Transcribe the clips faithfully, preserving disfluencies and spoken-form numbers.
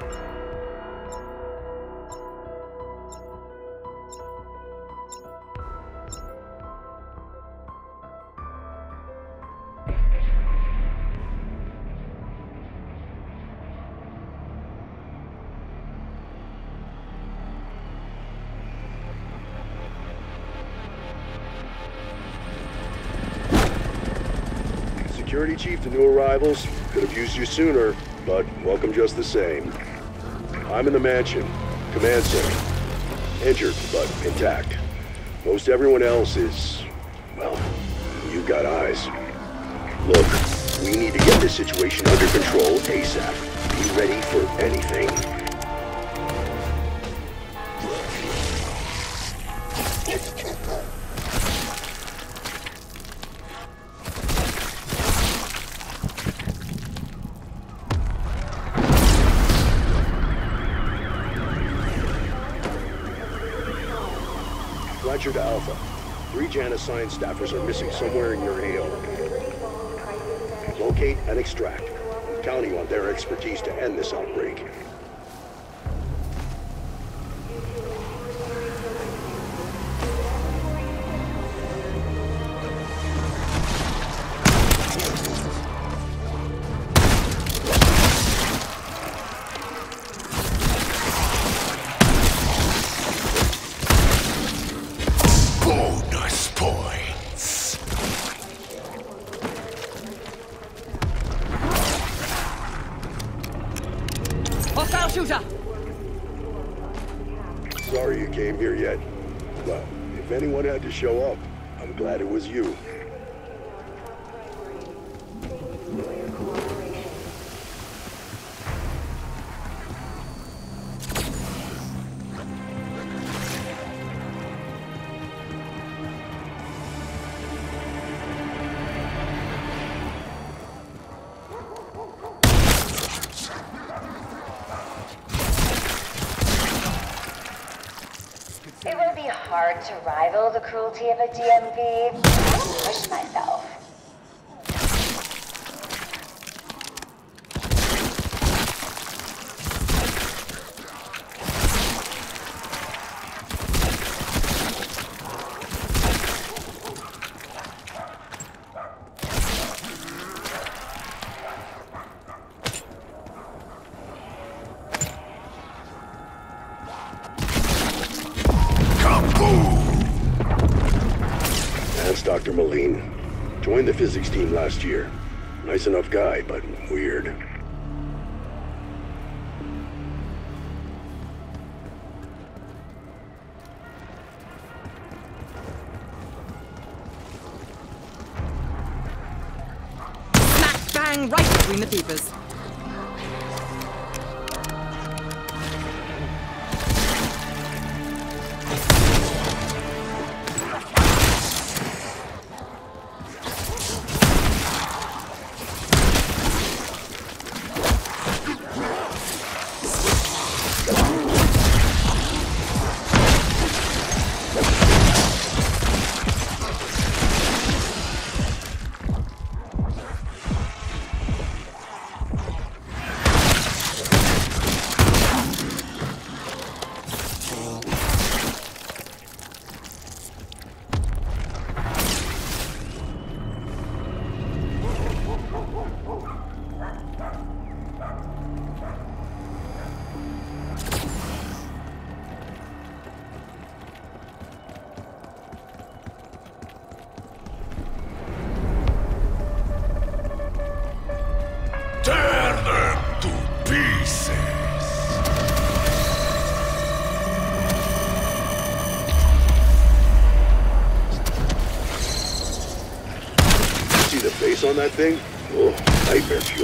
Security Chief to new arrivals. Could have used you sooner, but welcome just the same. I'm in the mansion, command center. Injured, but intact. Most everyone else is, well, you've got eyes. Look, we need to get this situation under control ASAP. Be ready for anything. Fletcher to Alpha. Three Janus science staffers are missing somewhere in your A O. Locate and extract. I'm counting on their expertise to end this outbreak. Sorry you came here yet. Well, if anyone had to show up, I'm glad it was you. It will be hard to rival the cruelty of a D M V. I push myself. That's Doctor Moline. Joined the physics team last year. Nice enough guy, but weird. Smack bang right between the peepers. See the face on that thing? Oh, nightmare fuel.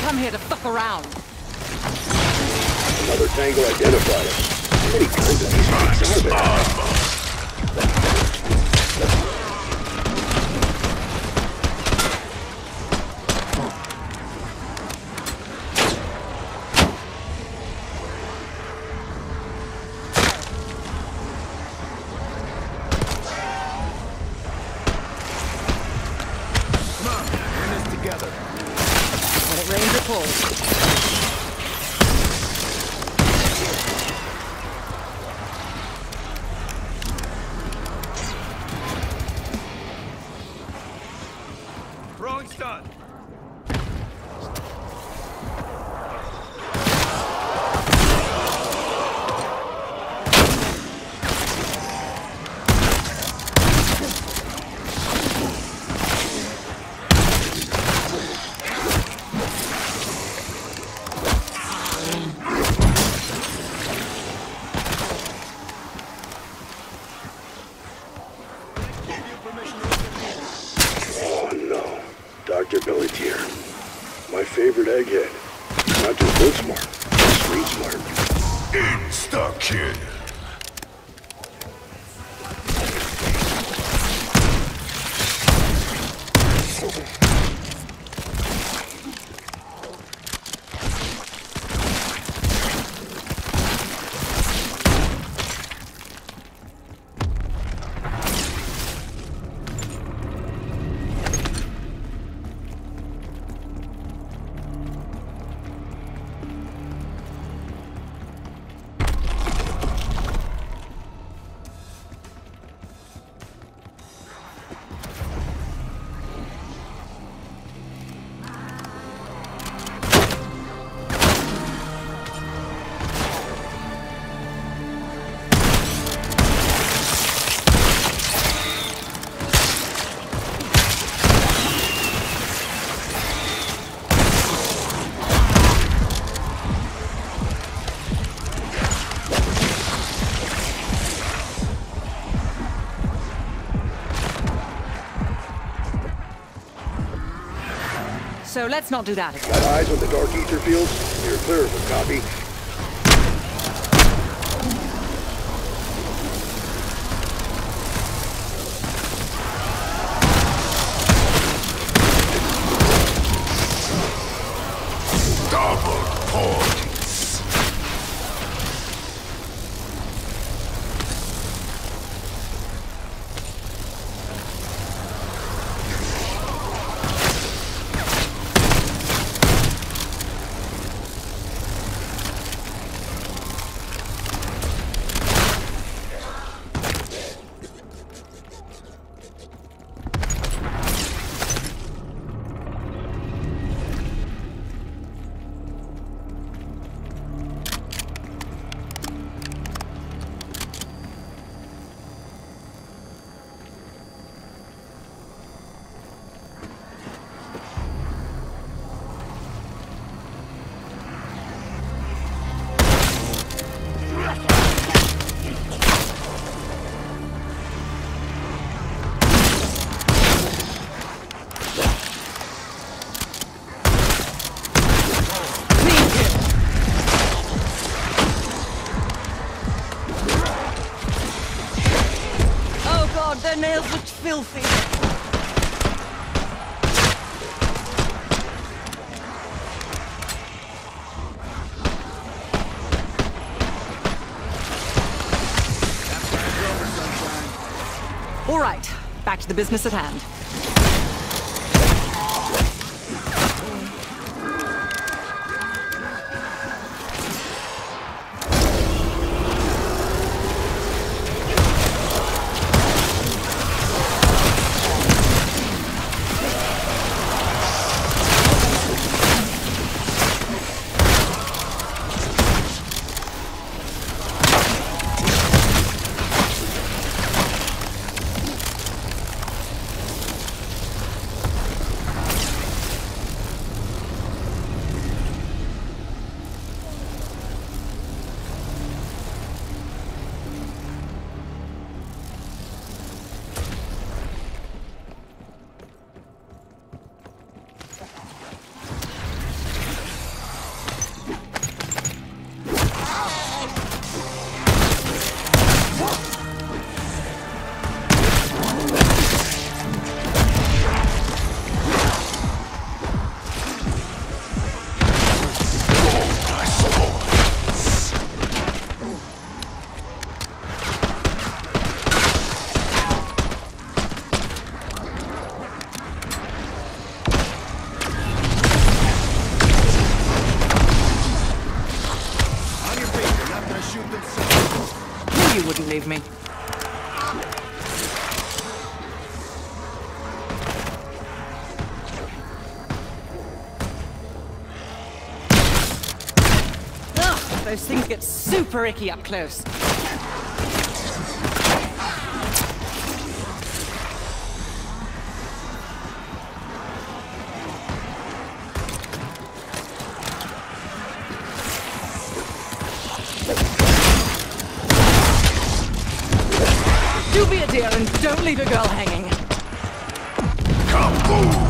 come here to fuck around. Another Tango identified. How many times have these freaks out of it? When it rains, it pours. Throwing stun. Doctor Pelletier. My favorite egghead. Not just book smart, but street smart. Insta-kill. So let's not do that again. Got eyes on the dark ether fields? You're clear of them, copy. Double points. Their nails looked filthy. All right, back to the business at hand. believe me. Ugh, those things get super icky up close. Do be a dear and don't leave a girl hanging. Kaboom!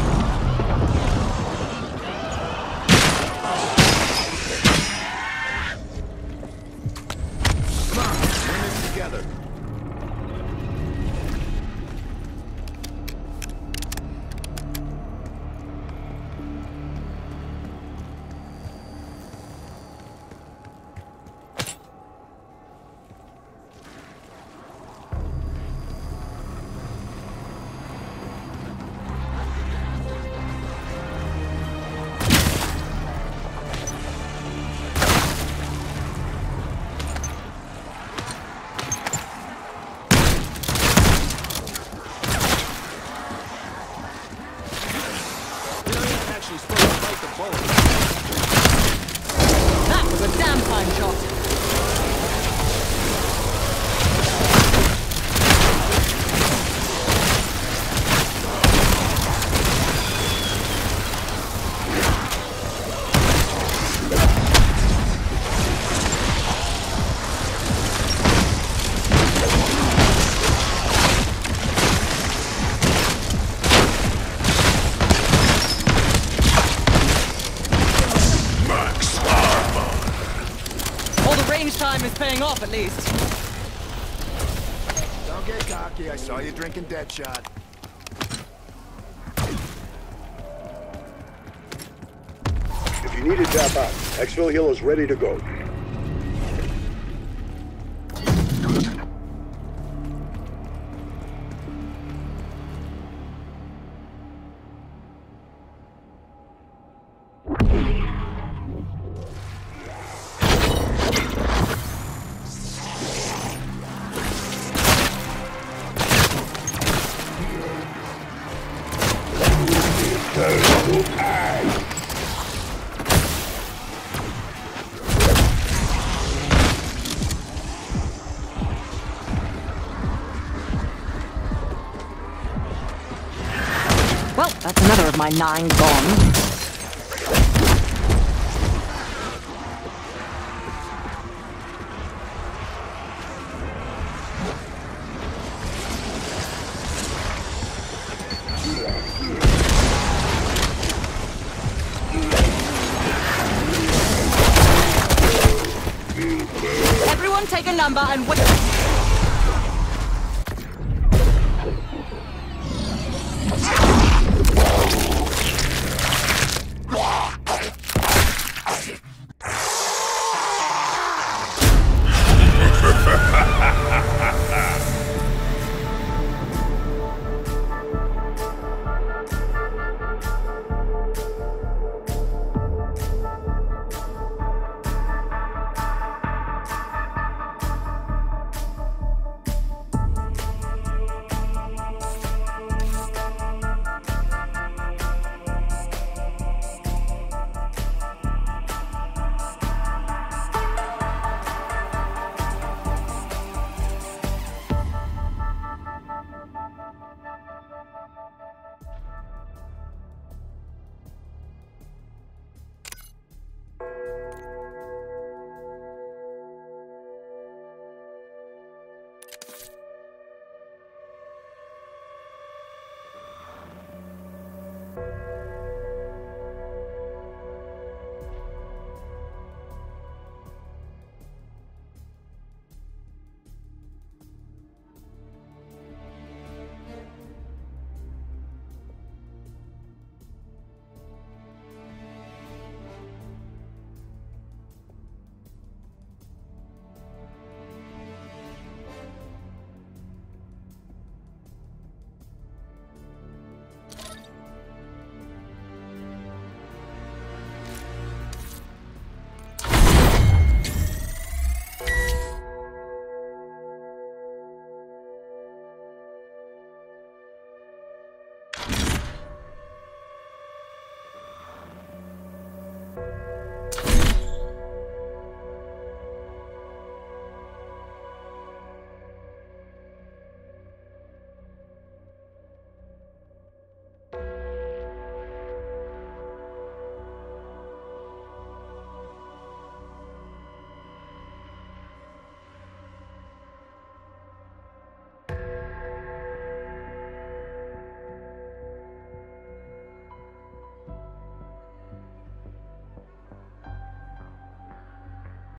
Come on, we're in this together. That was a damn fine shot. Range time is paying off, at least. Don't get cocky. I saw you drinking Deadshot. If you need to tap out, Exfil Hill is ready to go. Well, that's another of my nine gone. Everyone take a number and wait.